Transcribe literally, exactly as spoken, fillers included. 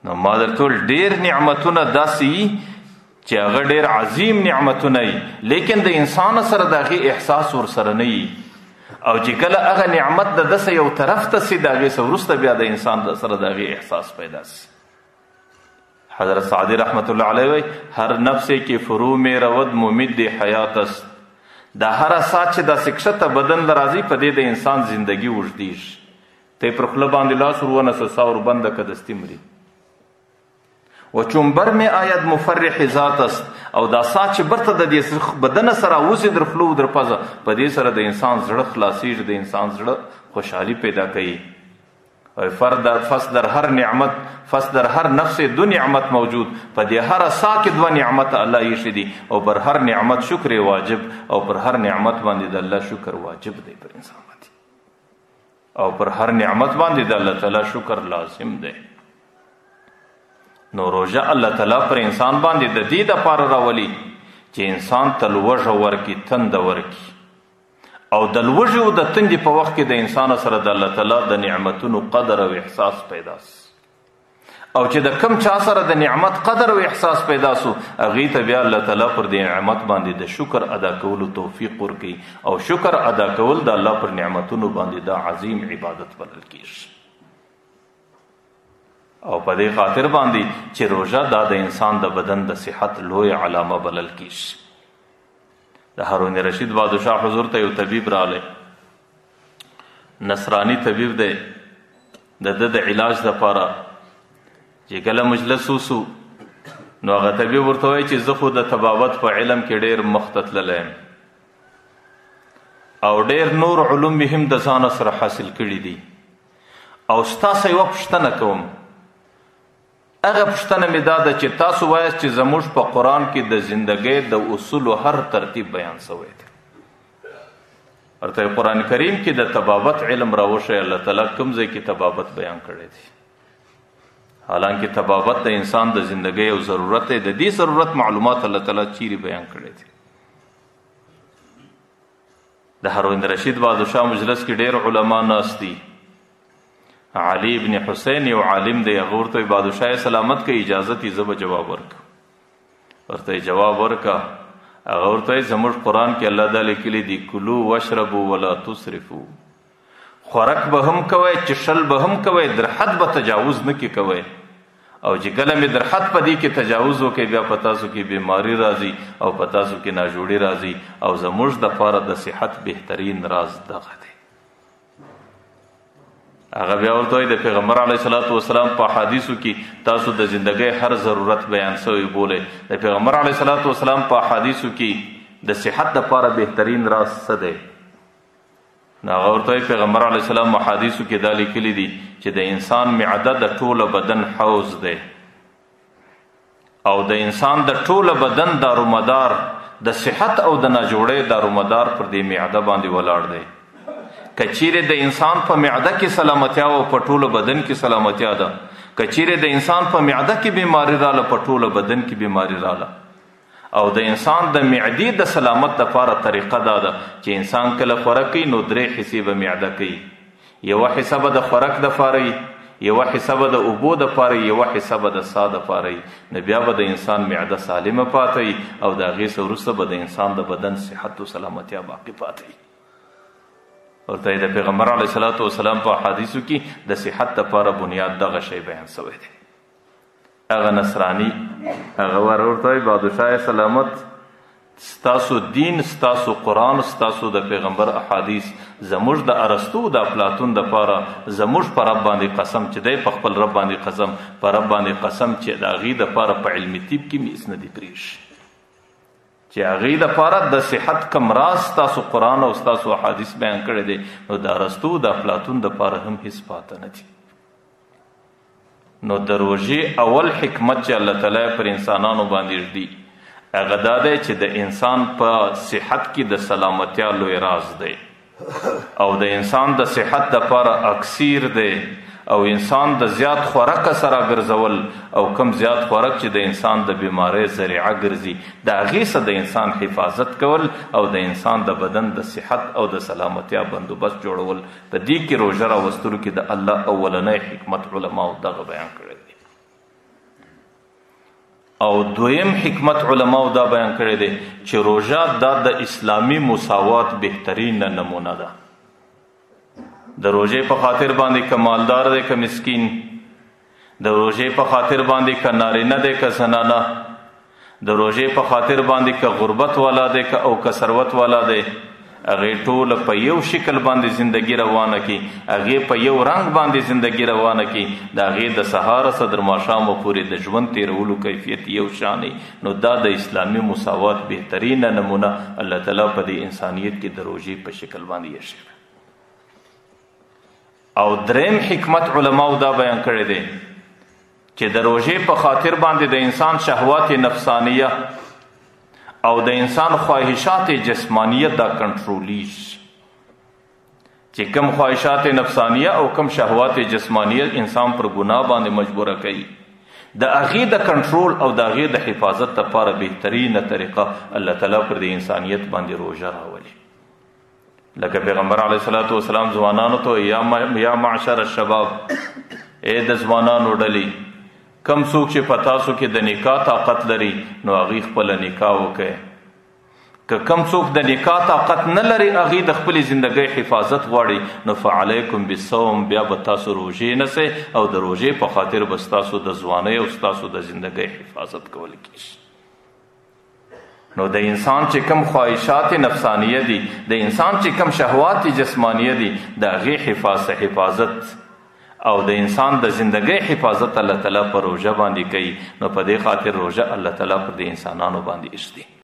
نو ما درته ویل ډېر نعمتونه داسې وي چې هغه ډېر عظیم نعمتونه وي، لیکن د انسان سره د هغې احساس ورسره نه وي، او چې کله هغه نعمت د دسه یو طرف ته سي د هغې څه وروسته بیا د انسان سره د هغې احساس پیدا سي. حضرت سعدی رحمت الله علیه وی هر نفس که فرو می رود ممد حیات است. دا هر ساعت چې دا سکشته بدن د راځي په دې د انسان زندگی وژدیږي. ته پر خوله باندې لاس ورونه سسا ور بنده که دستی مري و چون بر می آید مفرح ذات است. او دا ساعت چې برته د دې بدن سره اوسي در خلو در پزه په دې سره د انسان زړه خلاصیږي، د انسان زړه خوشحالي پیدا کوي. فرد فس در هر نعمت فس در هر نفس دو نعمت موجود. په دې هر سا کې دوه نعمت الله یې دي، او پر هر نعمت شکر واجب، او پر هر نعمت باندې د الله شکر واجب دی پر انسان باندې، او پر هر نعمت باندې د الله تعالی شکر لازم دی. نو روژه الله تعالی پر انسان باندې د دې دپاره راولي چې انسان ته لوږه ورکي، تنده ورکي، او د لوږې او د تندې په وخت کې د انسان سره د الله تعالی د نعمتونو قدر او احساس پیدا سي. او چې د کم چا سره د نعمت قدر او احساس پیدا سو، هغې ته بیا الله تعالی پر دې نعمت باندې د شکر ادا کولو توفیق ورکوي، او شکر ادا کول د الله پر نعمتونو باندې دا عظیم عبادت بلل کېږي. او په دې خاطر باندې چې روژه دا د انسان د بدن د صحت لوی علامه بلل کېږي. د هارون رشید بادشاه حضور ته یو طبیب راغلی، نصرانی طبیب دی. د ده د علاج دپاره چې کله مجلس وسو نو هغه طبیب ورته وایي چې زه خو د طبابت په علم کې ډېر مخته تللی یم، او ډېر نور علوم مې هم د ځانه سره حاصل کړي دي، او ستاسو یوه پوښتنه کوم. هغه پوښتنه مې دا ده چې تاسو وایاست چې زموږ په قرآن کې د زندګۍ د اصولو هر ترتیب بیان شوی دی. ورته قرآن کریم کې د طبابت علم راوښی، الله تعالی کوم ځای کې طبابت بیان کړی دی؟ حالانکه طبابت د انسان د زندګۍ یو ضرورت دی. د دې ضرورت معلومات الله تعالی چیرې بیان کړی دی؟ د هارون رشید بادشاه مجلس کې ډېر علما ناست دي. علی ابن حسین یو عالم دی، هغه ورته بادشاه سلامت که اجازت یې زه به جواب ورکړم. ورته جواب ورکړه. هغه ورته زموږ قرآن کې الله دا لیکلي دي کلو واشربو ولا تسرفو. خوراک به هم کوئ، چښل به هم کوئ، در حد به تجاوز نه کې کوئ. او چې کله مې در حد په دې کې تجاوز وکړئ بیا په تاسو کې بیماری راځي او په تاسو کې ناجوړي راځي. او زموږ دپاره د صحت بهترین راز دغه دی. هغه بیا ورته وایي د پیغمبر علیه صلات وسلام په احادیثو کې تاسو د زندګۍ هر ضرورت بیان شوی بولئ. د پیغمبر علیه صلات وسلام په احادیثو کې د صحت دپاره بهترین راز څه دی؟ نو هغه ورته وایي پیغمبر علیه السلام احادیثو کې دا لیکلي دي چې د انسان معده د ټوله بدن حوض دی، او د انسان د ټوله بدن دارومدار د صحت او د ناجوړۍ دارومدار پر دې معده باندې ولاړ دی. کچیرې د انسان په معده کې سلامتیا او په ټوله بدن کې سلامتیا ده، کچیرې د انسان په معده کې بیماری راله په ټوله بدن کې بیماری راله. او د انسان د معدې د سلامت لپاره طریقه دا ده چې انسان کله خوراک کوي نو درې حصې به معده کوي. یوه حصه به د خوراک دپاره وي، یوه حصه به د اوبو دپاره وي، یوه حصه به د ساه دپاره وي. نو بیا به د انسان معده سالمه پاته وي، او د هغې څه وروسته به د انسان د بدن صحت او سلامتیا باقي پاته وي. ورته د پیغمبر علیه صلات وسلام په احادیثو کې د صحت دپاره بنیاد دغه شی بیان شوی دی. هغه نصرانی هغه ورته وایي بادشاه سلامت ستاسو دین، ستاسو قرآن، ستاسو د پیغمبر احادیث زموږ د ارسطو د افلاطون دپاره زموږ په رب باندې قسم چې دی په خپل رب باندې قسم په رب باندې قسم چې د هغې دپاره په علمي طب کې مې هېڅ نه دي پرېښي، چې هغې دپاره د صحت کم راز ستاسو قرآن او ستاسو احادیث بیان کړی دی، نو د ارسطو د افلاطون دپاره هم هېڅ پاته نه دي. نو د روژې اول حکمت چې الله تعالی پر انسانانو باندې ږدي هغه دا دی چې د انسان په صحت کې د سلامتیا لوی راز دی، او د انسان د صحت دپاره اکسیر دی، او انسان د زیات خوراک سره ګرځول، او کم زیات خوراک چې د انسان د بیماری ذریعه ګرځي د هغې څخه د انسان حفاظت کول، او د انسان د بدن د صحت او د سلامتیا بندوبست جوړول. په دې کې روژه راوستلو کې د الله اولنی حکمت علماو دغه بیان کړی دی. او د روژې اول حکمت چې الله تعالی پر انسانانو باندې ږدي هغه دا دی چې د انسان په صحت کې د سلامتیا لوی راز دی، او انسان د زیات خوراک چې د انسان د بیماری ذریعه ګرځي د هغې څخه د انسان حفاظت کول، او د انسان د بدن د صحت او د سلامتیا بندوبست جوړول. په دې کې روژه راوستلو کې د الله اولنی حکمت علماو دغه بیان کړی دی. او دویم حکمت علماو دا بیان کړی دی چې روژه دا د اسلامی مساوات بهترین نمونه ده. د روژې په خاطر باندې که مالدار دی که مسکین، د روژې په خاطر باندې که نارینه دی که زنانه، د روژې په خاطر باندې که غربت والا دی که او که ثروت والا دی، هغې ټوله په یو شکل باندې زندگی روانه کی، هغې په یو رنګ باندې زندگی روانه کی، د هغې د سهاره څخه تر ماښامه پورې د ژوند تیرولو کیفیت یو شان. نو دا د اسلامي مساوات بهترینه نمونه الله تعالی په دې انسانیت کې د روژې په شکل باندې ایښې ده. او دریم حکمت علماو دا بیان کړی دی چې د روژې په خاطر باندې د انسان شهوات نفسانیه او د انسان خواهشات جسمانیه دا کنټرولیش، چې کم خواهشات نفسانیه او کم شهوات جسمانیه انسان پر ګناه باندې مجبوره کوي، د هغې د کنټرول او د هغې د حفاظت لپاره بهترینه طریقه الله تعالی پر د انسانیت باندې روژه راولي. لکه پیغمبر علیه الصلاة والسلام ځوانانو ته یا معشر الشباب، ای د ځوانانو ډلې، کم څوک چې په تاسو کې د نکاح طاقت لري نو هغې خپله نکاح وکړئ. که کم څوک د نکاح طاقت نه لري هغې د خپلې زندګۍ حفاظت غواړي نو فعلیکم بالصوم، بیا به تاسو روژې نیسئ او د روژې په خاطر به ستاسو د ځوانۍ او ستاسو د زندګۍ حفاظت کول کېږي. نو د انسان چې کم خواهشات نفسانیه دي، د انسان چې کم شهوات جسمانیه دي، د هغې حفاظت او د انسان د زندګۍ حفاظت الله تعالی په روژه باندې کوي. نو په دې خاطر روژه الله تعالی پر د انسانانو باندې ایښ دی.